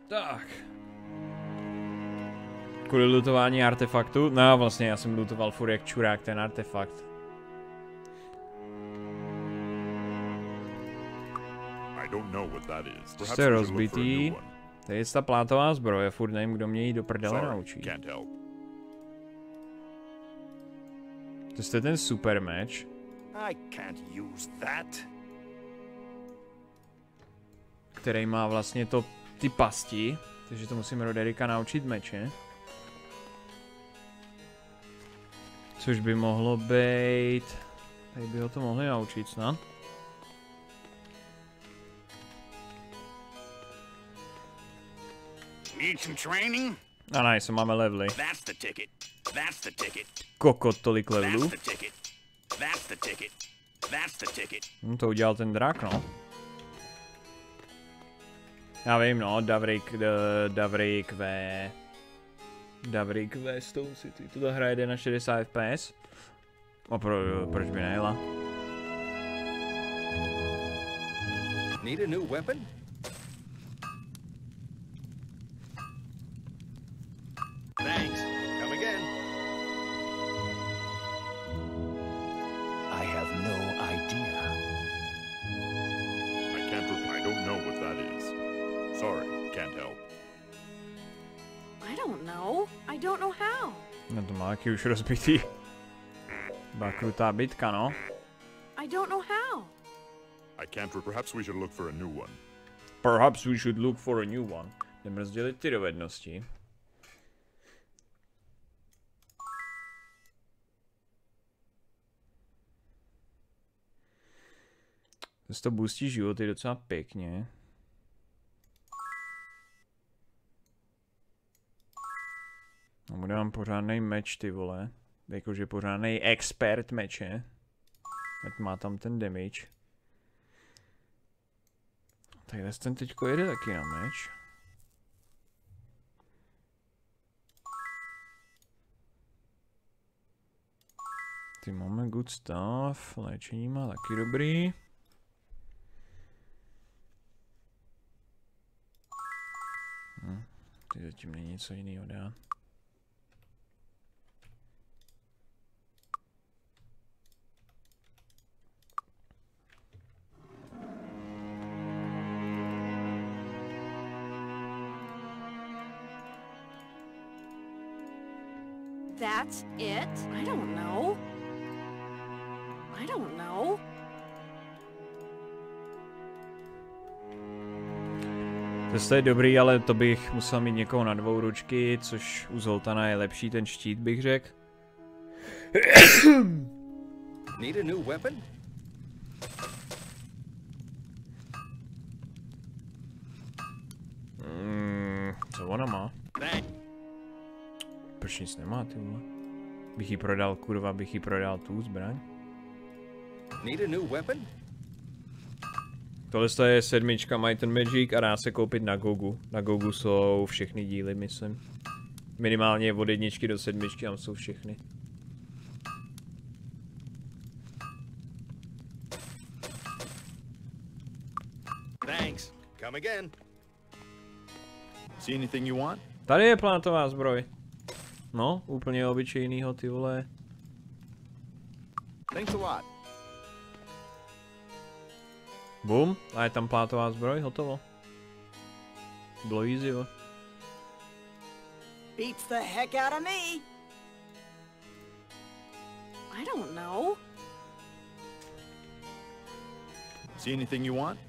Tak. Kvůli lootování artefaktu? No vlastně já jsem lootoval furt jak čurák ten artefakt. Jste rozbitý. Tady je ta plátová zbroje, furt nevím, kdo mě jí do prdele naučí. To jste ten super meč. Který má vlastně ty pasti, takže to musím Roderika naučit meče. Což by mohlo být... Tady by ho to mohli naučit snad. A nice, máme levely. Kokot, tolik levelů. To udělal ten drak, no. Já vím, no, Davrik V Stone City. Tuto hra jde na 60 FPS. A proč by nejela? Need a new weapon? Thanks. Come again. I have no idea. I don't know what that is. Sorry, can't help. I don't know. I don't know how. No to má taky už rozbitý. Byla krutá bitka, no. I don't know how. I can't. Perhaps we should look for a new one. Perhaps we should look for a new one. Jdeme rozdělit ty dovednosti. To boostí životy docela pěkně. No, bude mám pořádnej meč, ty vole. Jakože pořádnej expert meče. Ať má tam ten damage. Takhle ten teďko jede taky na meč. Ty máme good stuff. Léčení má taky dobrý. Ty zatím není něco jiného dát. That's it? I don't know. I don't know. To je dobrý, ale to bych musel mít někoho na dvou ručky, což u Zoltana je lepší ten štít, bych řekl. Need a new weapon? Co ona má? Proč nic nemá, ty vole? Bych jí prodal, kurva, bych jí prodal tu zbraň. Need a new weapon? Tohle je 7, Might and Magic a dá se koupit na Gogu. Na Gogu jsou všechny díly, myslím. Minimálně od 1 do 7 tam jsou všechny. Thanks. Come again. See anything you want? Tady je plátová zbroj. No, úplně obyčejnýho, ty vole. Thanks a lot. Bum, a je tam plátová zbroj, hotovo. Bylo easy, jo. Beats the heck out of me. I don't know. See anything you want?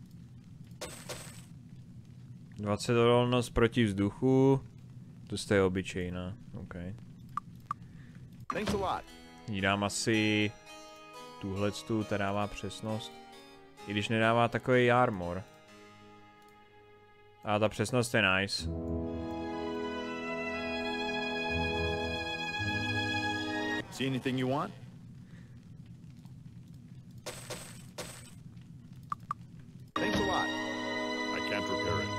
20 odolnost proti vzduchu. To je obyčejná, OK. Thanks a lot. Jí dám asi tuhletu, ta dává přesnost. I když nedává takový armor. A ta přesnost je nice. See anything you want? Thanks a lot. I can't repair it.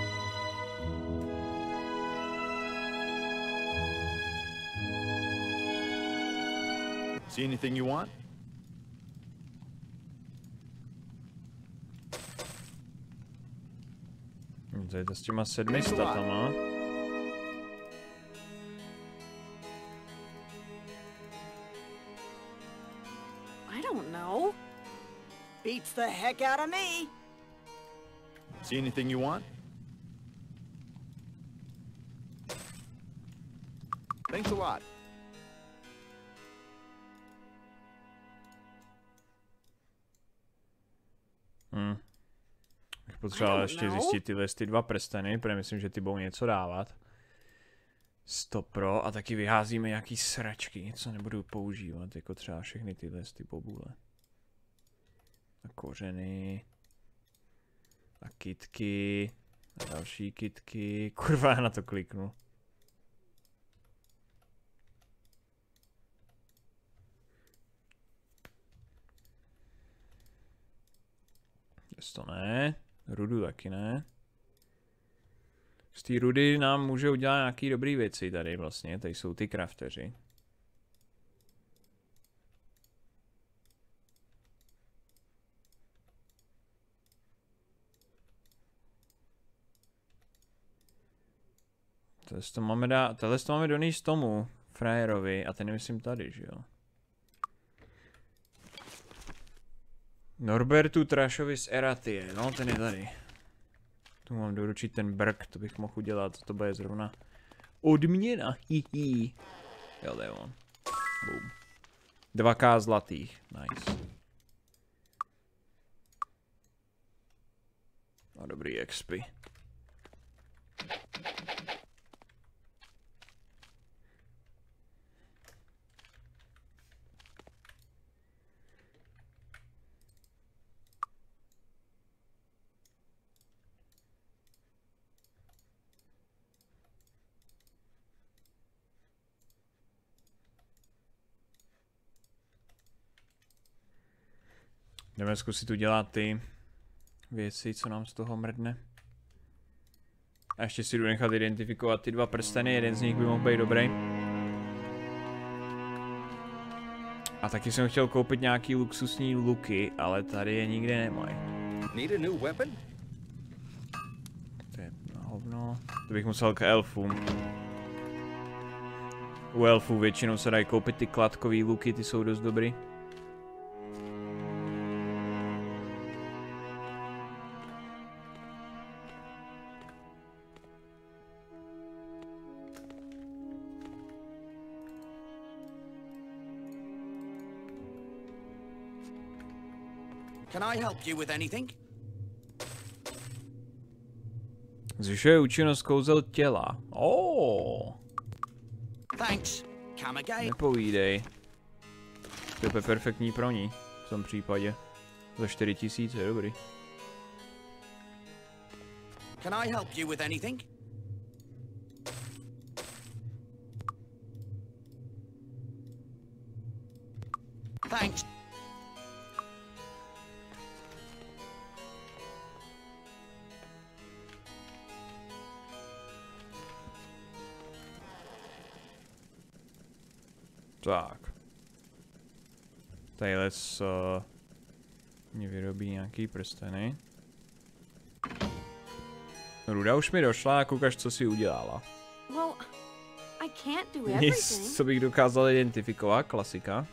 See anything you want? To je to s těma 700 statama. I don't know. Beats the heck out of me. See anything you want? Thanks a lot. Bych potřeboval ještě zjistit ty dva prsteny, protože myslím, že ty budou něco dávat. 100 pro a taky vyházíme nějaký sračky, co nebudu používat, jako třeba všechny tyhle bobule. A kořeny. A kytky. A další kytky. Kurva, já na to kliknu. To ne. Rudu taky ne. Z té rudy nám může udělat nějaký dobrý věci tady vlastně. Tady jsou ty crafteři. Tohle to máme donést tomu frajerovi a ten myslím tady, že jo. Norbertu Trashovi z Eratie, no ten je tady. Tu mám doručit ten brk, to bych mohl udělat, to bude zrovna odměna, hihi. Jo, to je on. Boom. 2K zlatých, nice. A dobrý expy. Jdeme zkusit udělat ty věci, co nám z toho mrdne. A ještě si jdu nechat identifikovat ty dva prsteny, jeden z nich by mohl být dobrý. A taky jsem chtěl koupit nějaký luxusní luky, ale tady je nikde nemají. Need a new weapon? To je na hovno. To bych musel k elfům. U elfů většinou se dají koupit ty kladkový luky, ty jsou dost dobrý. Can I help you with anything? Zvyšuje účinnost kouzel těla. Oh. Thanks. Come again. Nepovídej. To je perfektní pro ní. V tom případě. Za 4000 je dobrý. Can I help you with anything? Thanks. Tak. Tadyhle mě vyrobí nějaký prsteny. Ruda už mi došla a koukáš, co si udělala. Well, I can't do Nic, everything. co bych dokázal identifikovat, klasika.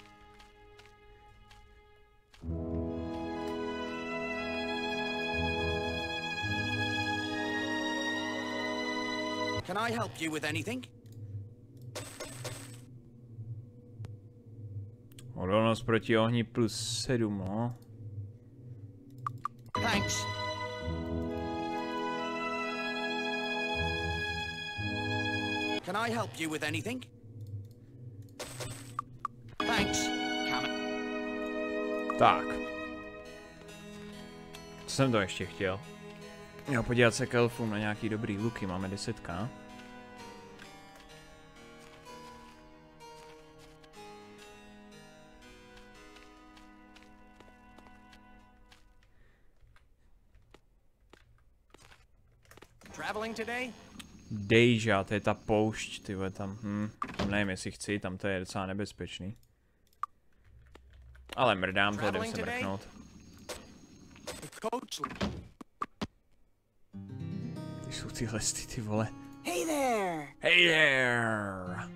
Can I help you with anything? Odolnost proti ohni plus 7, no. Thanks. Can I help you with anything? Thanks. Come. Tak. Co jsem to ještě chtěl? Jo, podívat se k elfům na nějaký dobrý luky, máme 10k. Traveling today? Deja, to je ta poušť, ty vole, tam, tam nevím, jestli chci, tam to je docela nebezpečný. Ale mrdám, to jdem se mrknout. Coach. Jsou tyhle ty vole. Hey there! Hey there!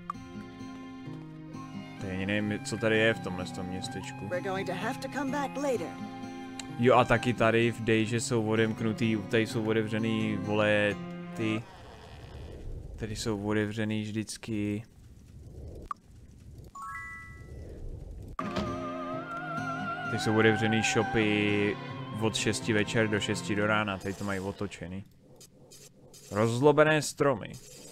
To ani nevím, co tady je v tomhle městečku. We're going to have to come back later. Jo a taky tady v Dejže jsou odemknutý, tady jsou otevřený, vole, ty. Tady jsou otevřený vždycky. Tady jsou otevřený shopy od 6 večer do 6 do rána, tady to mají otočený. Rozzlobené stromy.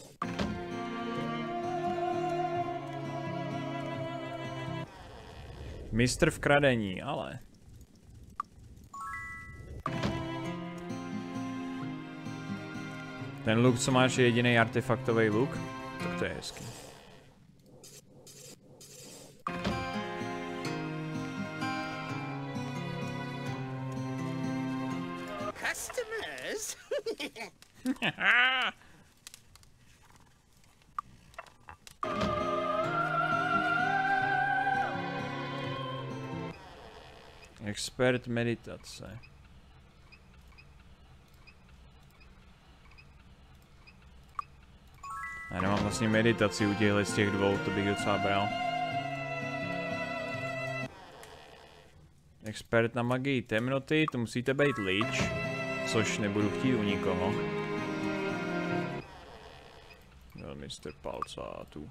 Mistr v kradení, ale... Ten luk, co máš, je jediný artefaktový luk? Tak to je hezký. Customers? Expert meditace. Já nemám vlastně meditaci u těchhle z těch dvou, to bych docela bral. Expert na magii temnoty, to musíte být lich, což nebudu chtít u nikoho. No, mistr palcátů.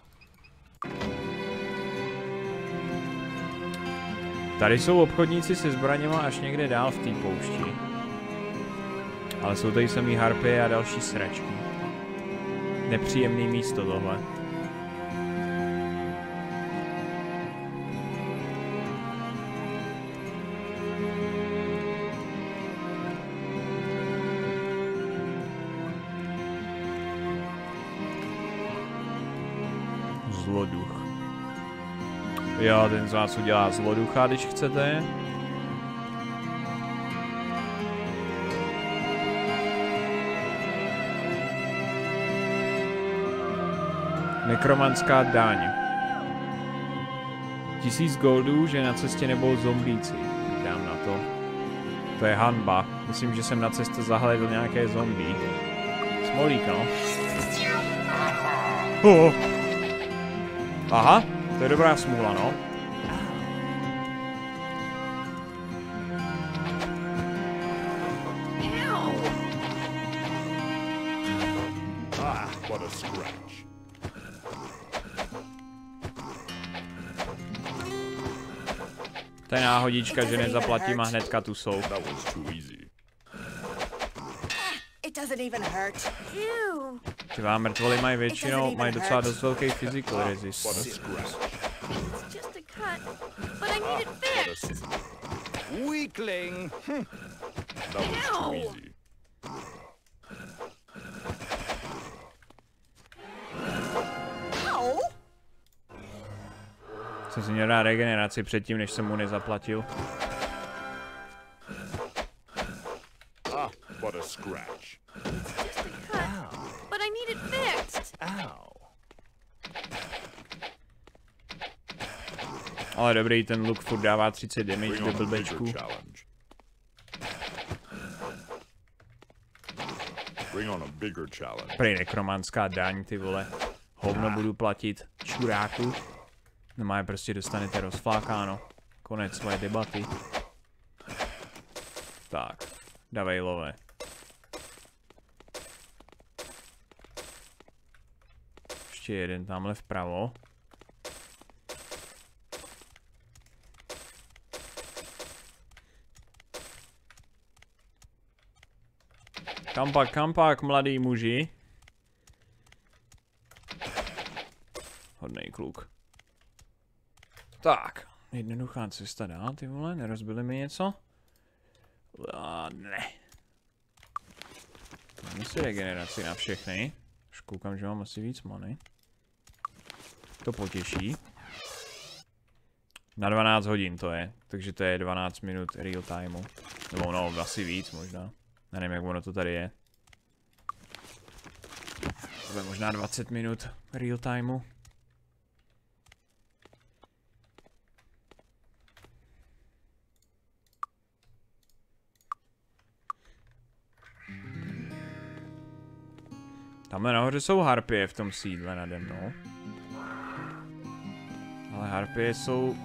Tady jsou obchodníci se zbraněma až někde dál v té poušti. Ale jsou tady samý harpy a další sračky. Nepříjemný místo tohle. Zloduch. Jo, ten z vás udělá zloducha, když chcete. Nekromanská daň. 1000 goldů, že na cestě nebudou zombíci. Dám na to. To je hanba. Myslím, že jsem na cestě zahlédl nějaké zombie. Smolík, no. Aha, to je dobrá smůla, no. What a scratch. To je náhodička, že nezaplatím a hnedka tu jsou. That was too easy. It doesn't even hurt. Ew. Ty vám mrtvoly mají většinou, mají docela dost velký physical What a resist. scratch. It's just a cut, but I need it fixed. Weakling! That was too easy. Ow! Jsem si měl dát regeneraci předtím, než jsem mu nezaplatil. Ah, what a scratch. Just a cut, but I need it fixed. Ale dobrý, ten luk furt dává 30 damage Bring do on a bigger blbečku. challenge. Bring on a bigger challenge. Prej nekromanská daň, ty vole. Hovno budu platit, čuráku. No má je prostě dostanete rozflákáno. Konec svoje debaty. Tak, davej love. Ještě jeden tamhle vpravo. Kam pak, mladý muži. Hodnej kluk. Tak, jednoduchá cesta dál, ty vole, nerozbili mi něco? Ne. Máme si regeneraci na všechny. Už koukám, že mám asi víc money. To potěší. Na 12 hodin to je, takže to je 12 minut real timeu. Nebo no, asi víc možná. Já nevím, jak ono to tady je. To je možná 20 minut real timeu. Tamhle nahoře jsou harpie v tom sídle nade mnou. Ale harpie jsou...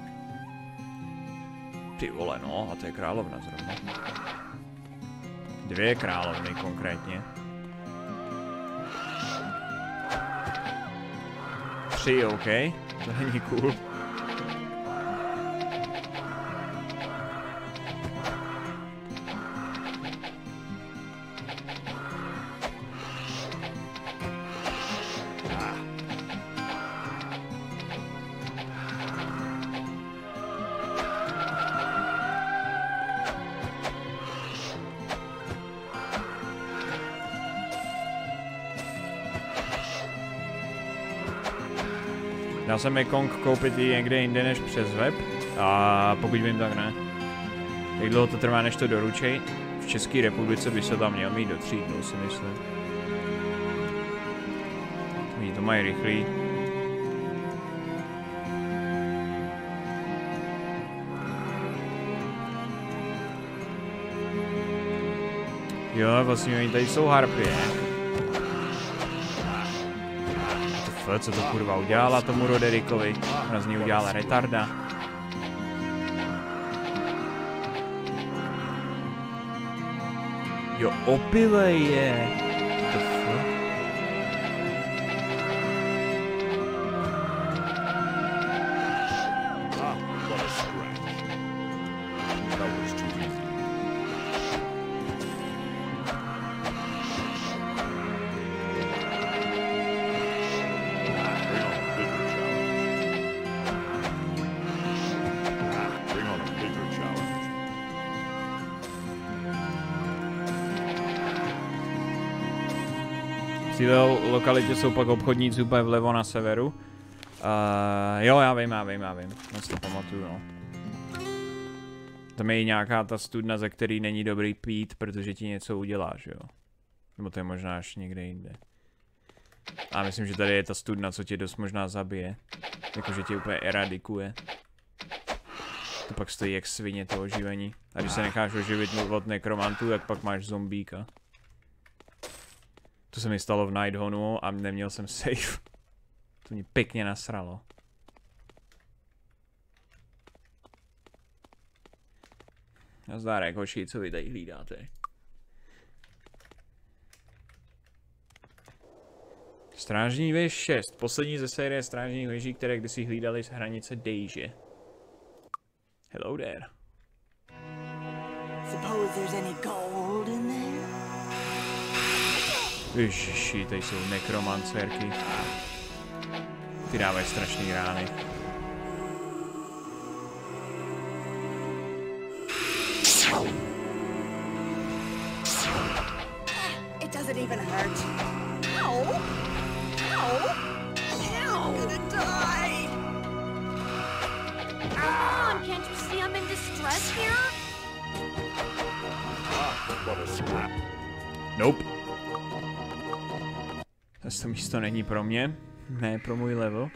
Ty vole, no, a to je královna zrovna. 2 královny konkrétně. 3, OK. To není cool. Dá se Mekong koupit i někde jinde než přes web? A pokud vím, tak ne. Jak dlouho to trvá, než to doručej? V České republice by se tam měl mít do 3 dnů, si myslím. Oni to mají rychlý. Jo, vlastně oni tady jsou harpie. Co to kurva udělala tomu Roderikovi? Ona z ní udělala retarda. Jo, opilej je. What the fuck? What a scratch. That was too easy. V této lokalitě jsou pak obchodníci úplně vlevo na severu. Jo, já vím. Moc to pamatuju, no. Tam je i nějaká ta studna, ze který není dobrý pít, protože ti něco uděláš, jo. Nebo to je možná až někde jinde. A myslím, že tady je ta studna, co tě dost možná zabije. Jakože tě úplně eradikuje. To pak stojí jak svině to oživení. A když se necháš oživit od nekromantů, tak pak máš zombíka. To se mi stalo v Nighthonu a neměl jsem save. To mě pěkně nasralo. Nazdárek, hoši, co vy tady hlídáte? Strážní věž 6. Poslední ze série strážních věží, které kdysi hlídali z hranice Dejže. Hello there. Suppose there's any gold in there? Ježiši, tady jsou nekromancerky. Ty dávají strašný rány. It doesn't even hurt. Ow! Ow! I'm gonna die! Come on, can't you see I'm in distress here? What a scratch. Nope. Zase to místo není pro mě. Ne pro můj level.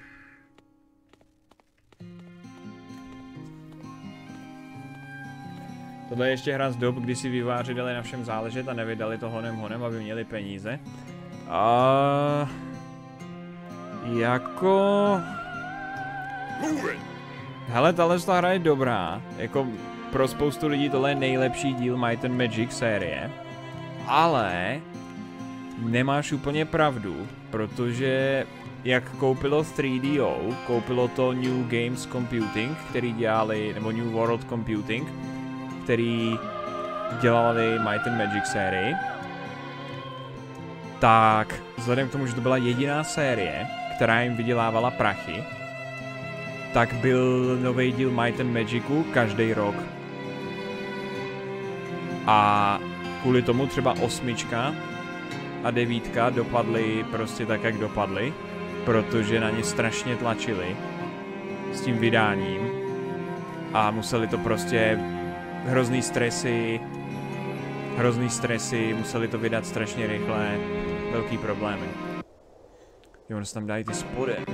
Tohle je ještě hra z dob, kdy si vývojáři dali na všem záležet a nevydali to honem, aby měli peníze. A jako... Hele, tahle hra je dobrá. Jako pro spoustu lidí tohle je nejlepší díl Might and Magic série. Ale... Nemáš úplně pravdu, protože jak koupilo 3DO, koupilo to New Games Computing, který dělali, nebo New World Computing, který dělali Might and Magic sérii, tak vzhledem k tomu, že to byla jediná série, která jim vydělávala prachy, tak byl nový díl Might and Magicu každý rok. A kvůli tomu třeba 8 a 9 dopadly prostě tak, jak dopadly, protože na ně strašně tlačili s tím vydáním a museli to prostě hrozný stresy, museli to vydat strašně rychle, velký problémy. Jo, ono se tam dají ty spodem.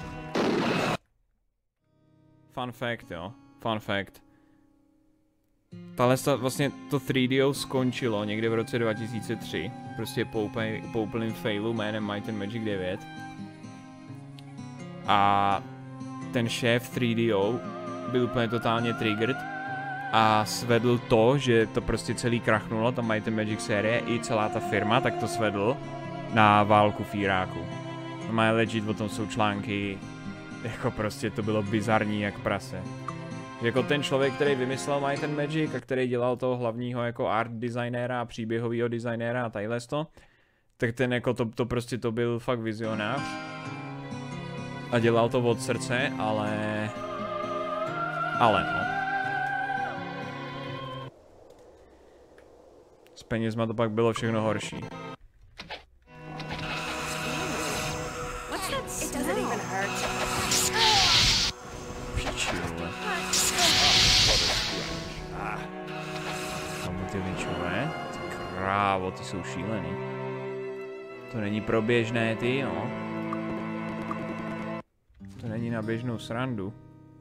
Fun fact, jo, fun fact. Tahle vlastně to 3DO skončilo někde v roce 2003. Prostě po úplným failu jménem Might and Magic 9. A ten šéf 3DO byl úplně totálně triggered a svedl to, že to prostě celý krachnulo, ta Might and Magic série i celá ta firma, tak to svedl na válku v Iráku. No má legit, o tom jsou články, jako prostě to bylo bizarní jak prase. Jako ten člověk, který vymyslel Might and Magic a který dělal toho hlavního jako art designéra a příběhového designéra a tadyhle to, tak ten jako to prostě to byl fakt vizionář. A dělal to od srdce, ale no. S penězma to pak bylo všechno horší. Pičule. Tam ty ličové? Ty krávo, ty jsou šílený. To není proběžné, ty, no. To není na běžnou srandu.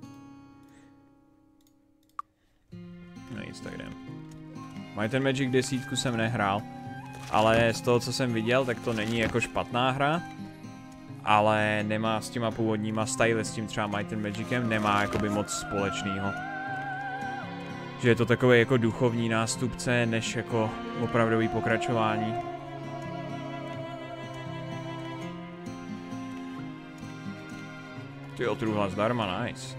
No nic, tak jdem. Might and Magic 10 jsem nehrál, ale z toho, co jsem viděl, tak to není jako špatná hra, ale nemá s těma původníma styly, s tím třeba Might and Magicem, nemá jakoby moc společného. Že je to takový jako duchovní nástupce, než jako opravdový pokračování. Tyjo, truhla zdarma, nice.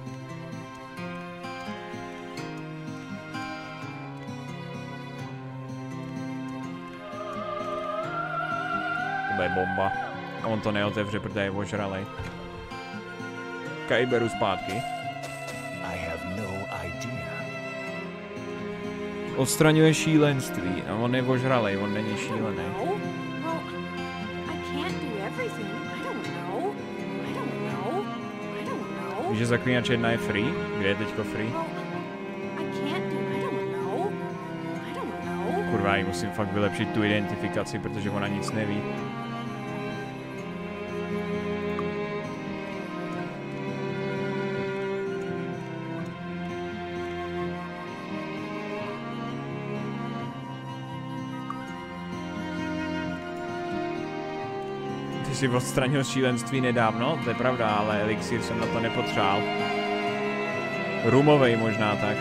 To bude bomba. A on to neotevře, protože je ožralej. Kaj, beru zpátky. Odstraňuje šílenství. A on je ožralej, on není šílený. Víš, že Zaklínač 1 je free? Kde je teďko free? Kurva, jí musím fakt vylepšit tu identifikaci, protože ona nic neví. Ty jsi odstranil šílenství nedávno, to je pravda, ale elixír jsem na to nepotřeboval. Rumovej možná tak.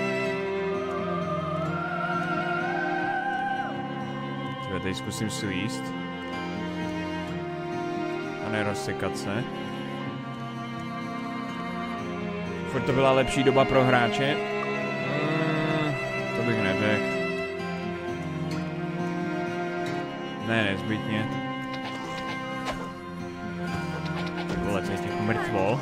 Teď zkusím svíst. A nerozsekat se. Furt to byla lepší doba pro hráče. To bych neřekl. Ne, nezbytně. Ty vole, to je těch mrtvo.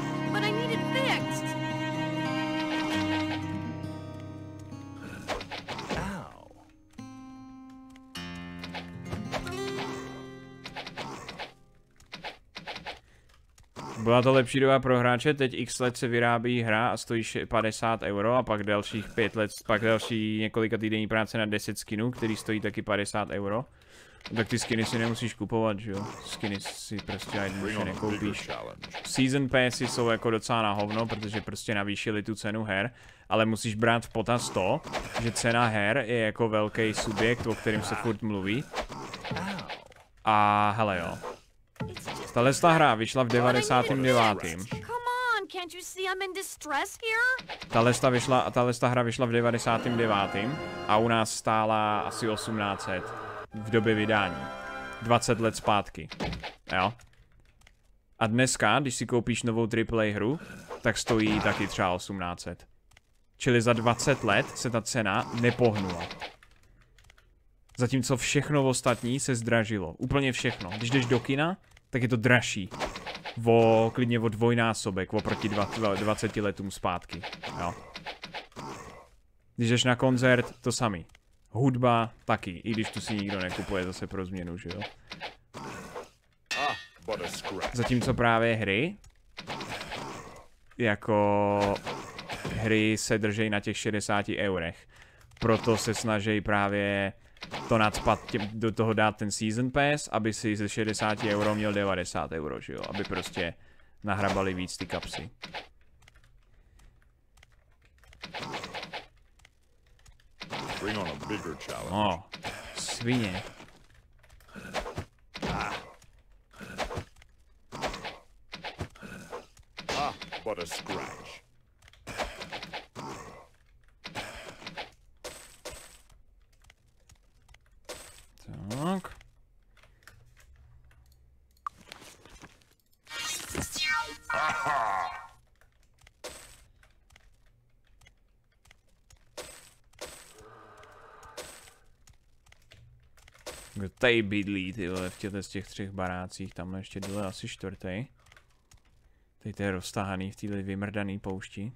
Byla to lepší doba pro hráče, teď x let se vyrábí hra a stojí 50 € a pak dalších 5 let, pak další několika týdenní práce na 10 skinů, který stojí taky 50 €. Tak ty skiny si nemusíš kupovat, že jo? Skiny si prostě jednoduše nekoupíš. Season passy jsou jako docela na hovno, protože prostě navýšili tu cenu her, ale musíš brát v potaz to, že cena her je jako velký subjekt, o kterém se furt mluví. A hele jo. Tahle hra vyšla v 99. Tahle hra vyšla v 99. a u nás stála asi 1800 v době vydání. 20 let zpátky. Jo. A dneska, když si koupíš novou AAA hru, tak stojí taky třeba 1800. Čili za 20 let se ta cena nepohnula. Zatímco všechno ostatní se zdražilo. Úplně všechno. Když jdeš do kina, tak je to dražší. Klidně o dvojnásobek oproti 20 letům zpátky. Jo. Když jdeš na koncert, to samý. Hudba taky, i když tu si nikdo nekupuje zase pro změnu, že jo. Zatímco právě hry, jako hry se držejí na těch 60 €. Proto se snaží právě to nacpat, do toho dát ten season pass, aby si ze 60 € měl 90 €, že jo, aby prostě nahrabali víc ty kapsy. Bring on a bigger challenge. No, svině. But a scratch. Tak. Kdo tady bydlí, ty vole, v těchto z těch 3 barácích, tam ještě dole asi 4. Tady to je roztahaný v téhle vymrdaný poušti.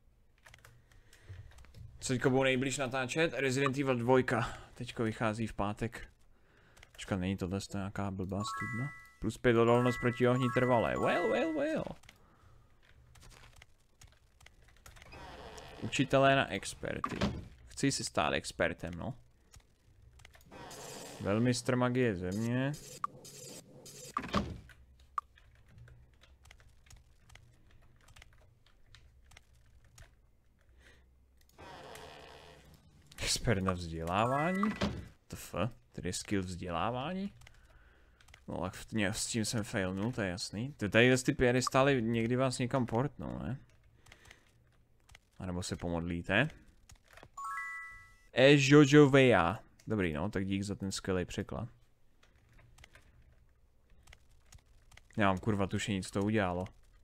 Co teďko budou nejblíž natáčet? Resident Evil 2. Teďko vychází v pátek. Počkat, není tohle nějaká blbá studna? Plus 5 odolnost proti ohni trvalé. Well. Učitelé na experty. Chci si stát expertem, no. Velmistr magie země. Expert na vzdělávání? TF, tedy skill vzdělávání? No tak s tím jsem failnul, to je jasný. Tady ty piedestály někdy vás někam portnou, ne? A nebo se pomodlíte. Jojo Veja. Dobrý, no, tak dík za ten skvělý překlad. Já mám kurva tušení, co to udělalo.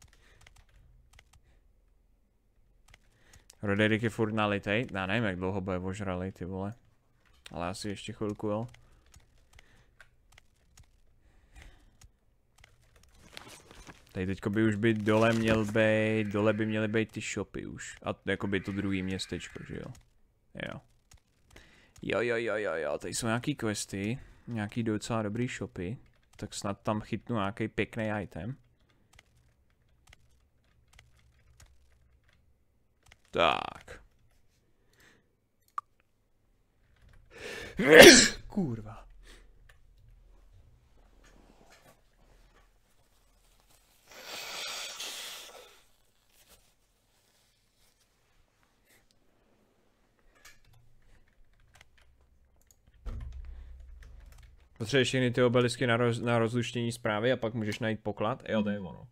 Roderick je furt nalitej. Já nevím, jak dlouho bude ožralej, ty vole. Ale asi ještě chvilku, jo. Tady teďko by už být dole měl být, dole by měly být ty shopy už. A jakoby to druhý městečko, že jo. Jo. Jo, tady jsou nějaký questy, nějaký docela dobrý shopy. Tak snad tam chytnu nějaký pěkný item. Tak. Kurva. Potřebuješ všechny ty obelisky na rozluštění zprávy a pak můžeš najít poklad? Jo, to je ono.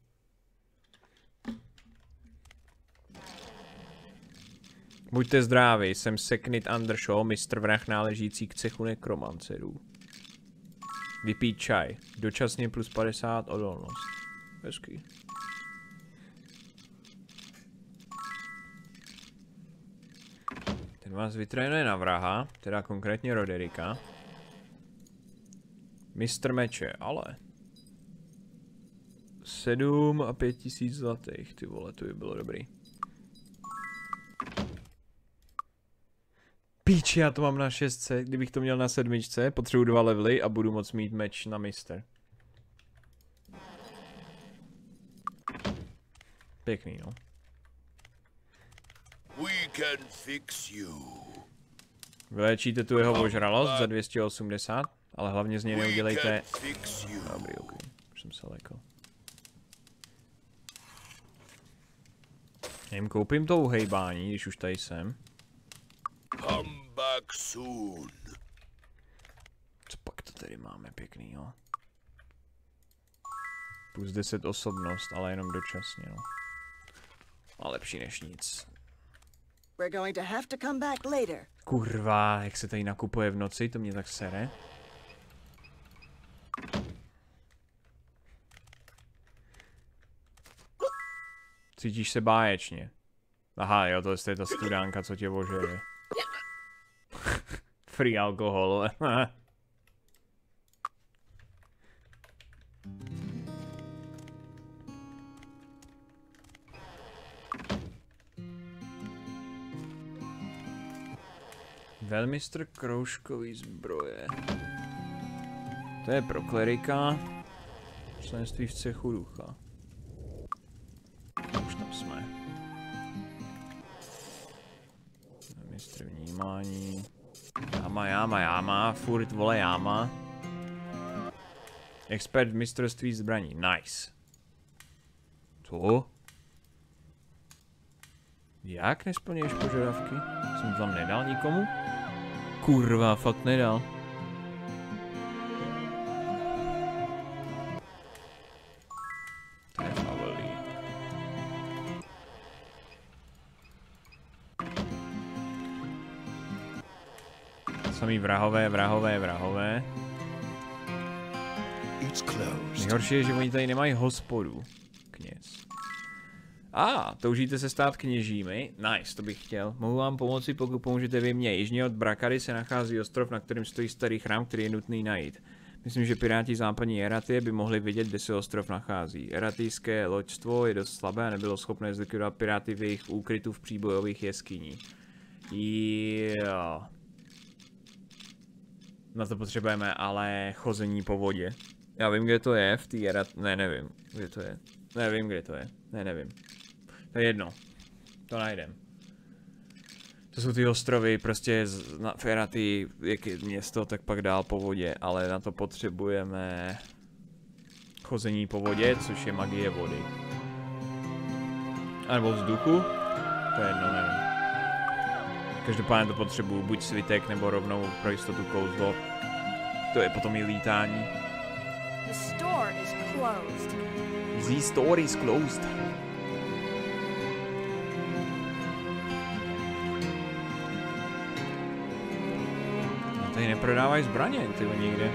Buďte zdraví, jsem Seknit Undershaw, mistr vrah náležící k cechu nekromancerů. Vypít čaj, dočasně plus 50 odolnost. Hezký. Ten vás vytrénuje na vraha, teda konkrétně Roderika. Mistr meče, ale 7 a 5000 zlatých, ty vole, to by bylo dobrý. Píči, já to mám na 6, kdybych to měl na 7, potřebuji 2 levely a budu moct mít meč na mistr. Pěkný, no. We can fix you. Vyléčíte tu jeho ožralost za 280, ale hlavně z něj neudělejte... Dobrý, ok, už jsem se lekl. Já jim koupím to uhejbání, když už tady jsem. Come back soon. Co pak to tady máme pěknýho? Plus 10 osobnost, ale jenom dočasně, no. A lepší než nic. We're going to have to come back later. Kurva, jak se tady nakupuje v noci, to mě tak sere. Cítíš se báječně. Aha, jo, to je ta studánka, co tě ožere. Free alkohol. Velmistr kroužkový zbroje. To je pro klerika. Členství v cechu ducha. Už tam jsme. Velmistr vnímání. Jáma, furt vole jáma. Expert v mistrovství zbraní, nice. Co? Jak nesplňuješ požadavky? Jsem tam nedal nikomu? Kurva, fakt nedal. To je favelý. Samý vrahové. Nejhorší je, že oni tady nemají hospodu. Kněz. Toužíte se stát kněžími? Nice, to bych chtěl. Mohu vám pomoci, pokud pomůžete vy mně. Jižně od Brakary se nachází ostrov, na kterém stojí starý chrám, který je nutný najít. Myslím, že piráti západní Eratie by mohli vědět, kde se ostrov nachází. Eratijské loďstvo je dost slabé a nebylo schopné zlikvidovat piráty v jejich úkrytu v příbojových jeskyních. Jo. Na to potřebujeme ale chození po vodě. Já vím, kde to je, v té Ne, nevím, kde to je. Nevím, kde to je. Nevím. To je jedno. To najdem. To jsou ty ostrovy, prostě v Eratii, jak je město, tak pak dál po vodě, ale na to potřebujeme chození po vodě, což je magie vody. A nebo vzduchu? To je jedno, nevím. Každopádně to potřebuju, buď svitek, nebo rovnou pro jistotu kouzlo. To je potom i lítání. The store is closed. The store is closed. No, tady neprodávají zbraně, tyhle nikde.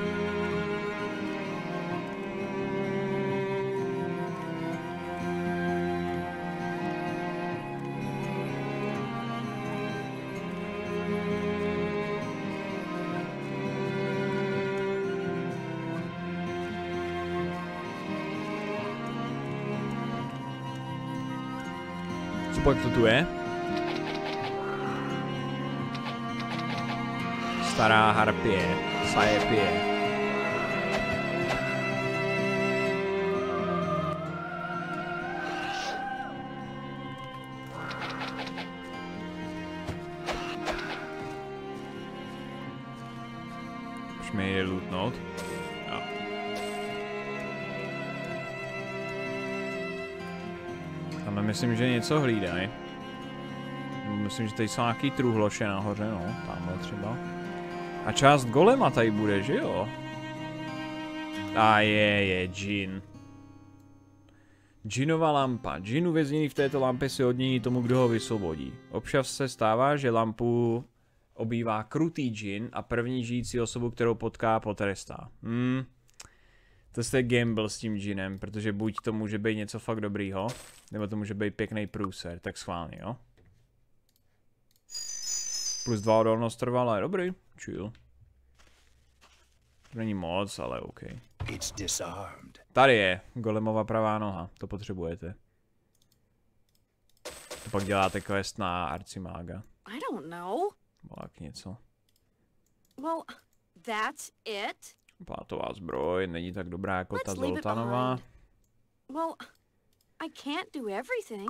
Pak to tu je. Stará harpie, saepie. Už mi jde lootnout. Jo. Tam myslím, že něco hlídají. Myslím, že tady jsou nějaký truhloše nahoře, no, tamhle třeba. A část golema tady bude, že jo? A je, džin. Džinová lampa. Džin uvězněný v této lampě se odmění tomu, kdo ho vysvobodí. Občas se stává, že lampu obývá krutý džin a první žijící osobu, kterou potká, potrestá. To je gamble s tím džinem, protože buď to může být něco fakt dobrýho, nebo to může být pěkný průser, tak schválně, jo? Plus 2 odolnost trvalé, dobrý, chill. To není moc, ale OK. Tady je golemova pravá noha, to potřebujete. To pak děláte quest na arcimága. I don't know. Tak něco. Well, that's it? Plátová zbroj, není tak dobrá jako ta Zoltanová. Well, I can't do everything.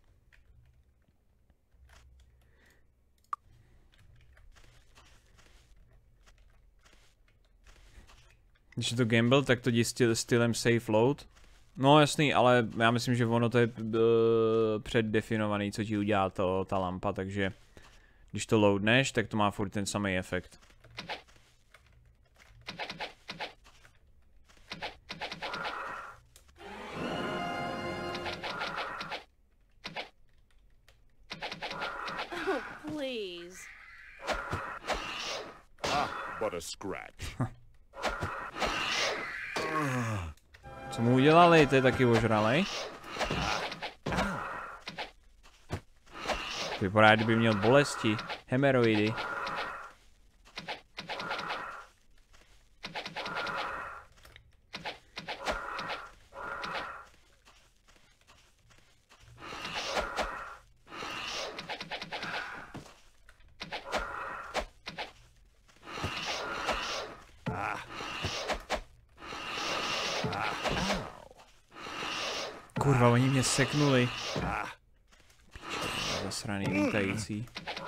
Když je to gamble, tak to jdi stylem safe load. No jasný, ale já myslím, že ono to je předdefinovaný, co ti udělá ta lampa, takže když to loadneš, tak to má furt ten samý efekt. Oh, please. But a scratch. Co mu udělali? To je taky ožralej. To vypadá, kdyby měl bolesti. Hemeroidy. Kurva, oni mě seknuli. Píče, zasraný lítající.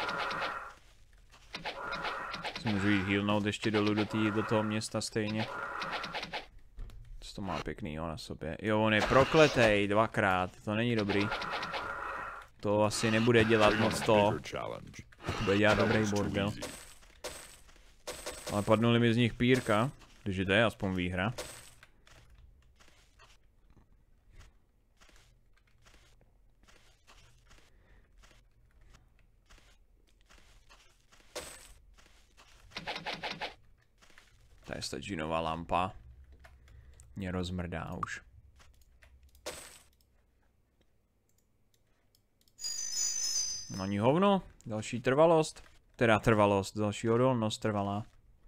Si můžu jít healnout ještě dolů do toho města stejně. Co to má pěknýho na sobě? Jo, on je prokletej dvakrát, to není dobrý. To asi nebude dělat moc to. Bude dělat dobrý bordel. Ale padnuli mi z nich pírka, takže to je aspoň výhra. To je stačinová lampa. Mě rozmrdá už. No ní hovno, další trvalost. Teda trvalost, další odolnost trvalá.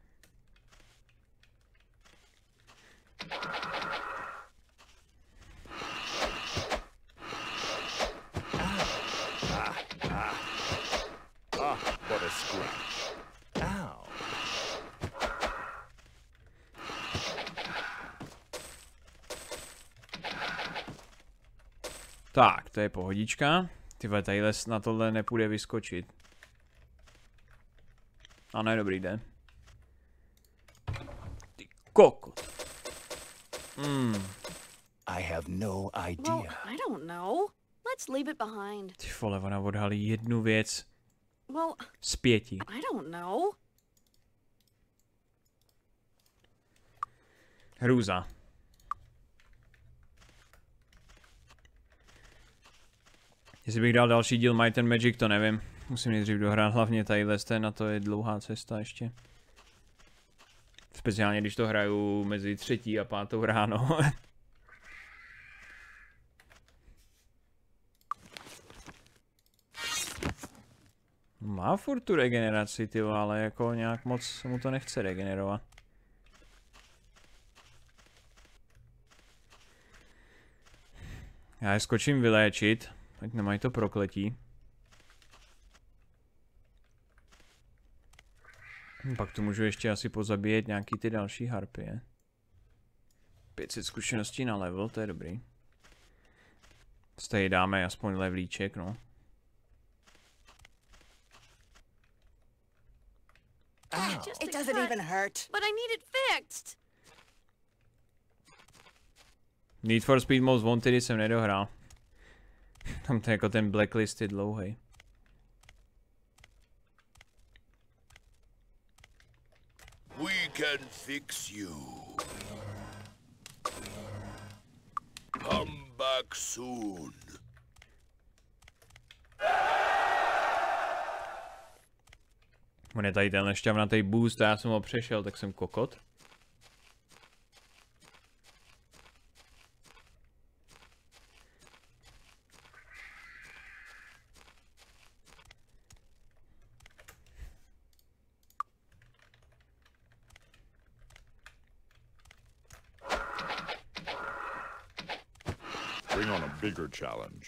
What a scratch. Ow. Tak, to je pohodička. Tyhle, tadyhle na tohle nepůjde vyskočit. A ne, dobrý den. Ty kokot. I have no idea. Well, I don't know. Let's leave it behind. Ty vole, ona odhalí jednu věc Well, z 5. I don't know. Hrůza. Jestli bych dal další díl Might and Magic, to nevím. Musím nejdřív dohrát hlavně tadyhle, na to je dlouhá cesta ještě. Speciálně když to hraju mezi 3. a 5. ráno. Má furt tu regeneraci, ty, ale jako nějak moc se mu to nechce regenerovat. Já je skočím vyléčit, ať nemají to prokletí. Pak tu můžu ještě asi pozabíjet nějaký ty další harpie. 500 zkušeností na level, to je dobrý. Tady dáme aspoň levlíček, no. Just It a doesn't cut, even hurt. but I need it fixed. Need for Speed Most Wanted jsem nedohrál. Tam to jako ten blacklist je dlouhý. We can fix you. Come back soon. On je tady ten nešťavnatý boost a já jsem ho přešel, tak jsem kokot. Bring on a bigger challenge.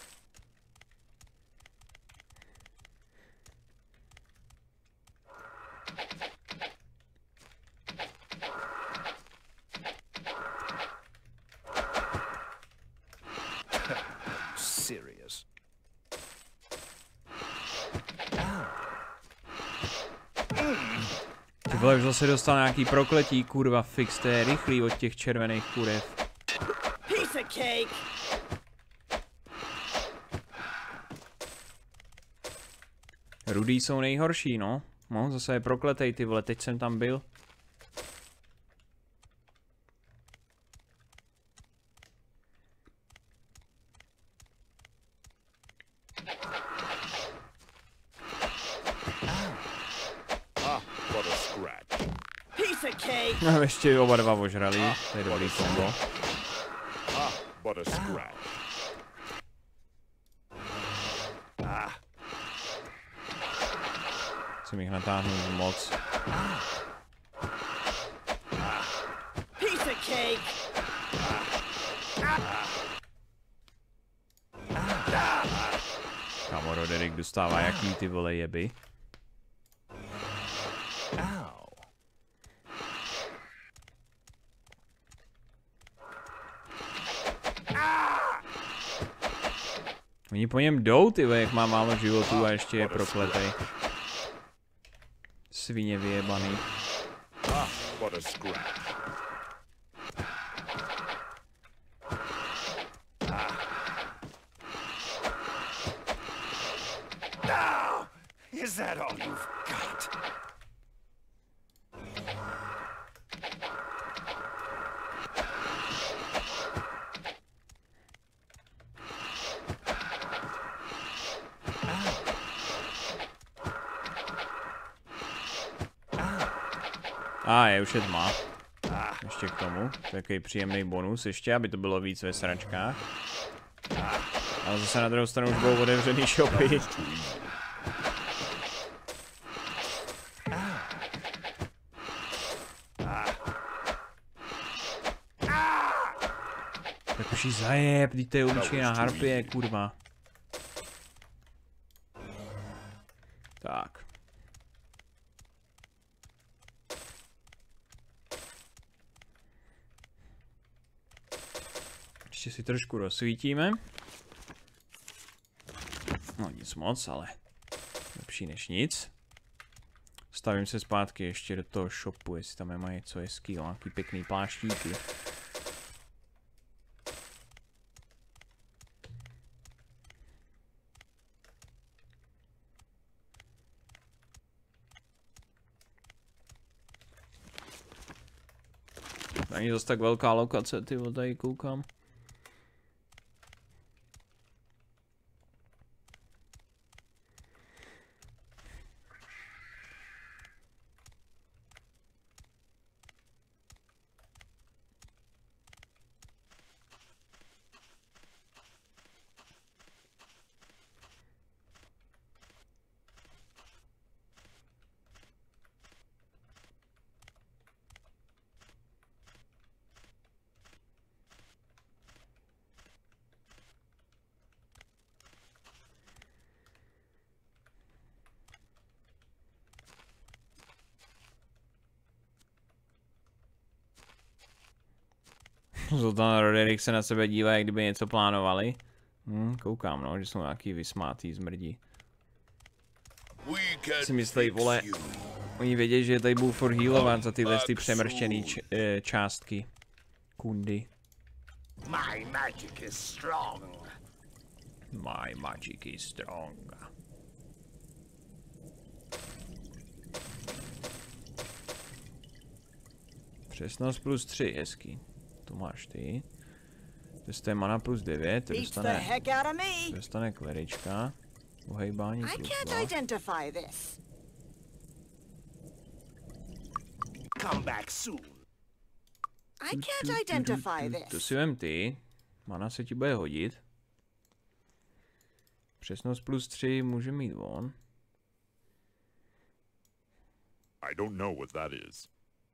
Serious. Ty vole, už zase dostal nějaký prokletí, kurva, fix, to je rychlý od těch červených kurev. Piece of cake. Rudý jsou nejhorší, no. No, zase je prokletej, ty vole, teď jsem tam byl. What a scratch. Piece of cake. No, ještě oba dva ožrali, to je dobrý kombo. What a scratch. Musím jich natáhnout moc. Piece of cake. Kámo, Roderick dostává jaký ty vole jeby. Oni po něm jdou, ty vole, jak má málo životů a ještě je prokletej. Svině vyjebaný. What a scratch. Is that all you've got? Je už je tma. Ještě k tomu. Takový příjemný bonus ještě, aby to bylo víc ve sračkách. Ale zase na druhou stranu už budou otevřený shopy. Tak už jí zajeb, teď to je obyčejná harpie, kurva. Tak. Ještě si trošku rozsvítíme. No nic moc, ale lepší než nic. Stavím se zpátky ještě do toho shopu, jestli tam mají něco hezkýho, nějaký pěkný pláštíky. Není zase tak velká lokace, ty tady koukám. Zoltán a Roderick se na sebe dívají, jak kdyby něco plánovali. Koukám, no, že jsou nějaký vysmátý zmrdí. Si myslej, vole, oni vědějí, že tady budou furt healovat za tyhle ty přemrštěný částky. Kundy. My magic is strong. My magic is strong. Přesnost plus 3, hezký. To máš ty. To je mana plus 9, to dostane klerička. Uhejbání plus 2. Come back soon. I can't identify this. To si vem ty. Mana se ti bude hodit. Přesnost plus 3 může mít on. I don't know what that is.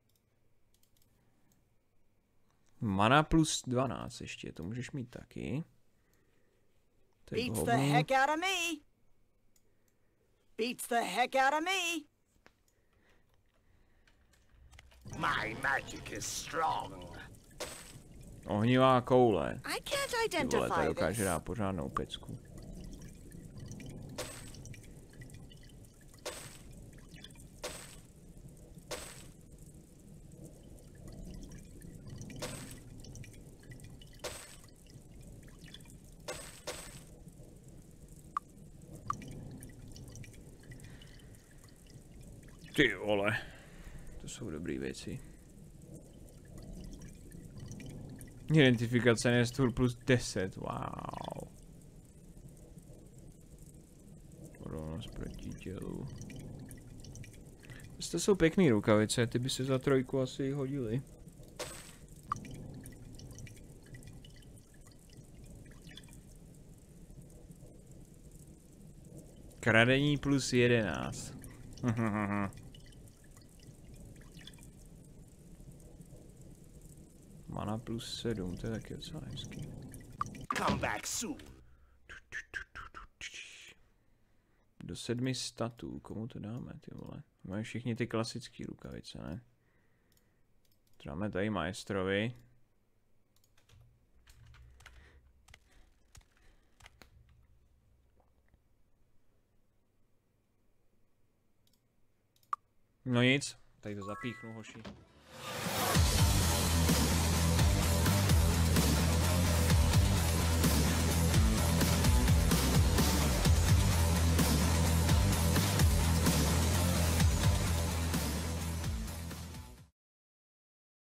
Mana plus 12 ještě, to můžeš mít taky. Beats the heck out of me. Beats the heck out of me. My magic is strong. Ohnivá koule. I can't Ty vole, ta identify dokáže this. dát pořádnou pecku. Ty vole, to jsou dobrý věci. Identifikace nestvůr plus 10, wow. Odolnost proti tělu. To jsou pěkný rukavice, ty by se za 3 asi hodily. Kradení plus 11. Mana plus 7, to je taky docela hezký. Come back soon. Do 7 statů, komu to dáme, ty vole? Mají všichni ty klasické rukavice, ne? Dáme tady maestrovi. No nic, tady to zapíchnu, hoši.